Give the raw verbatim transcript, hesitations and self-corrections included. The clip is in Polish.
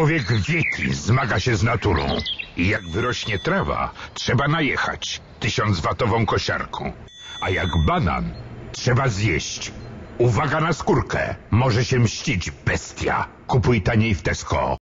Człowiek wieki zmaga się z naturą. I jak wyrośnie trawa, trzeba najechać tysiącwatową kosiarką. A jak banan, trzeba zjeść. Uwaga na skórkę, może się mścić bestia. Kupuj taniej w Tesco.